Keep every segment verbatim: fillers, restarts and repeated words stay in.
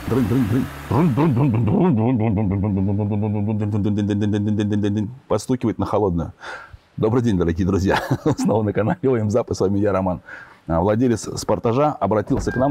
Постукивает на холодную. Добрый день, дорогие друзья. Снова на канале ОМ Запад. С вами я, Роман. Владелец Спартажа обратился к нам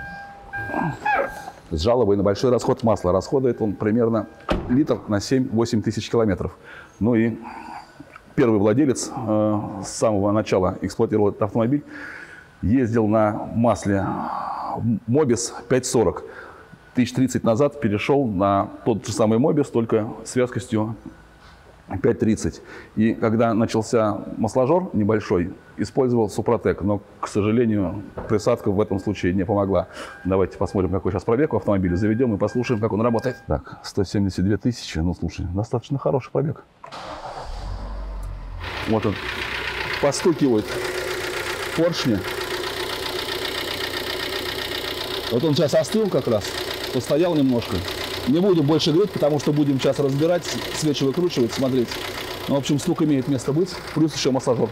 с жалобой на большой расход масла. Расходует он примерно литр на семь-восемь тысяч километров. Ну и первый владелец э, с самого начала эксплуатировал этот автомобиль. Ездил на масле Мобис пять сорок. Тысяч тридцать назад перешел на тот же самый Мобис, только с вязкостью пять тридцать. И когда начался масложор небольшой, использовал Супротек. Но, к сожалению, присадка в этом случае не помогла. Давайте посмотрим, какой сейчас пробег у автомобиля. Заведем и послушаем, как он работает. Так, сто семьдесят две тысячи. Ну, слушай, достаточно хороший пробег. Вот он постукивает поршни. Вот он сейчас остыл как раз. Постоял немножко. Не буду больше греть, потому что будем сейчас разбирать, свечи выкручивать, смотреть. Ну, в общем, стук имеет место быть. Плюс еще массажер.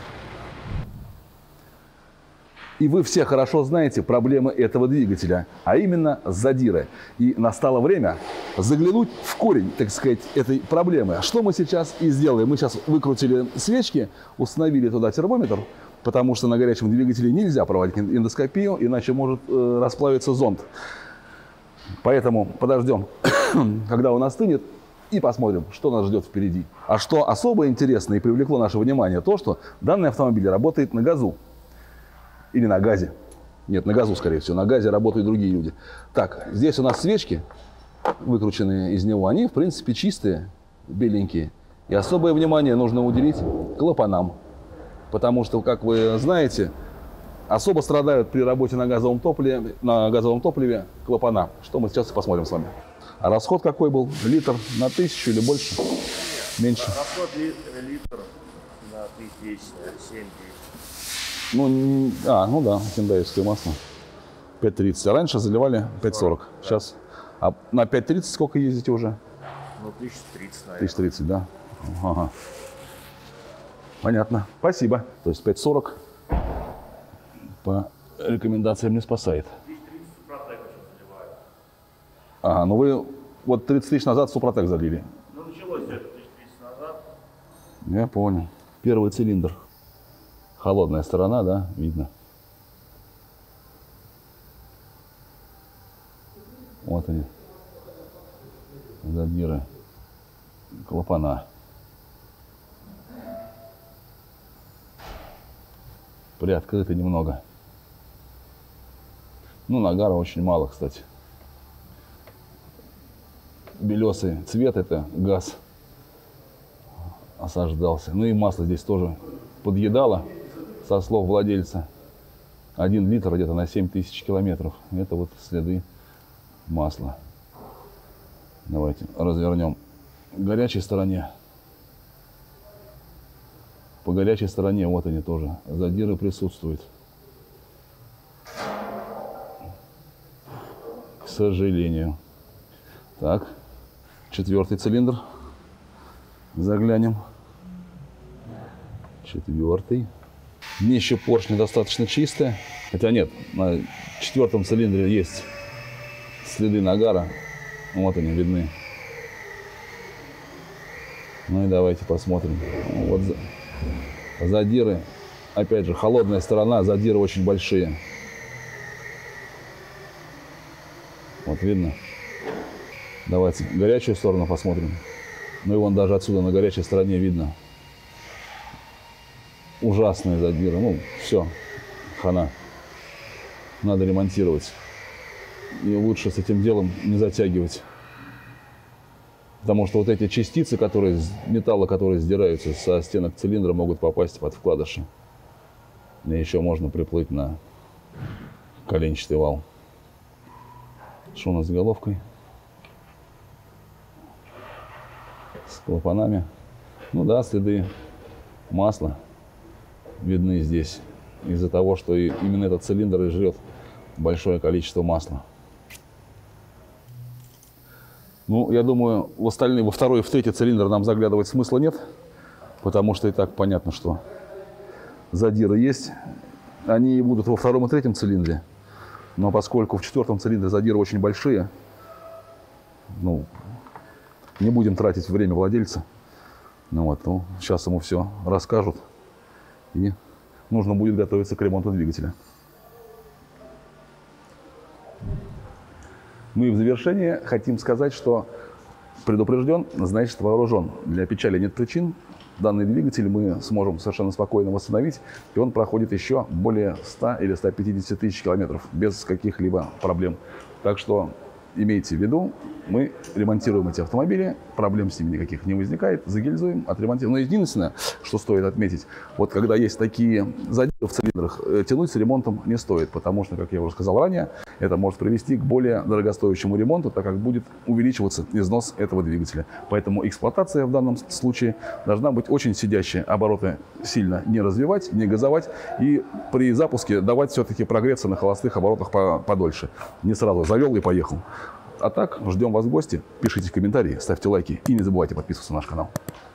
И вы все хорошо знаете проблемы этого двигателя, а именно задиры. И настало время заглянуть в корень, так сказать, этой проблемы. Что мы сейчас и сделаем. Мы сейчас выкрутили свечки, установили туда термометр, потому что на горячем двигателе нельзя проводить эндоскопию, иначе может э, расплавиться зонд. Поэтому подождем, когда он остынет, и посмотрим, что нас ждет впереди. А что особо интересно и привлекло наше внимание, то, что данный автомобиль работает на газу. Или на газе. Нет, на газу, скорее всего. На газе работают другие люди. Так, здесь у нас свечки, выкрученные из него. Они, в принципе, чистые, беленькие. И особое внимание нужно уделить клапанам. Потому что, как вы знаете, особо страдают при работе на газовом топливе, на газовом топливе клапана. Что мы сейчас и посмотрим с вами. А расход какой был? Литр на тысячу или больше? Меньше? Расход ли, литр на тысячу семь тысяч. Ну, а, ну да, хендаевское масло. пять тридцать. А раньше заливали пять сорок. Сейчас. А на пять тридцать сколько ездите уже? Ну, тысяча тридцать, наверное. тысяча тридцать, да. Ага. Понятно. Спасибо. То есть пять сорок по рекомендациям не спасает. тысяча тридцать Супротека сейчас заливают. Ага, ну вы вот тридцать тысяч назад Супротек залили. Ну, началось это тысяча тридцать назад. Я понял. Первый цилиндр. Холодная сторона, да, видно. Вот они. Задиры. Клапана. Приоткрыты немного. Ну, нагара очень мало, кстати. Белесый цвет — это газ осаждался. Ну и масло здесь тоже подъедало, со слов владельца. Один литр где-то на семь тысяч километров. Это вот следы масла. Давайте развернем к горячей стороне. По горячей стороне вот они тоже. Задиры присутствуют. К сожалению. Так. Четвертый цилиндр. Заглянем. Четвертый. Днище поршня достаточно чистое. Хотя нет, на четвертом цилиндре есть следы нагара. Вот они видны. Ну и давайте посмотрим. Вот задиры. Опять же, холодная сторона, задиры очень большие. Вот видно. Давайте горячую сторону посмотрим. Ну и вон даже отсюда на горячей стороне видно. Ужасные задиры. Ну, все, хана. Надо ремонтировать. И лучше с этим делом не затягивать. Потому что вот эти частицы, которые, металла, которые сдираются со стенок цилиндра, могут попасть под вкладыши. И еще можно приплыть на коленчатый вал. Что у нас с головкой? С клапанами. Ну да, следы масла видны здесь. Из-за того, что именно этот цилиндр и жрет большое количество масла. Ну, я думаю, в остальные, во второй и в третий цилиндр нам заглядывать смысла нет, потому что и так понятно, что задиры есть. Они будут во втором и третьем цилиндре. Но поскольку в четвертом цилиндре задиры очень большие, ну, не будем тратить время владельца. Ну, вот, ну, сейчас ему все расскажут. И нужно будет готовиться к ремонту двигателя. Ну и в завершение хотим сказать, что предупрежден, значит вооружен. Для печали нет причин. Данный двигатель мы сможем совершенно спокойно восстановить, и он проходит еще более ста или ста пятидесяти тысяч километров без каких-либо проблем. Так что имейте в виду, мы ремонтируем эти автомобили, проблем с ними никаких не возникает, загильзуем, отремонтируем. Но единственное, что стоит отметить, вот когда есть такие задиры в цилиндрах, тянуть с ремонтом не стоит, потому что, как я уже сказал ранее, это может привести к более дорогостоящему ремонту, так как будет увеличиваться износ этого двигателя. Поэтому эксплуатация в данном случае должна быть очень сидящая, обороты сильно не развивать, не газовать и при запуске давать все-таки прогреться на холостых оборотах подольше. Не сразу завел и поехал. А так, ждем вас в гости, пишите комментарии, ставьте лайки и не забывайте подписываться на наш канал.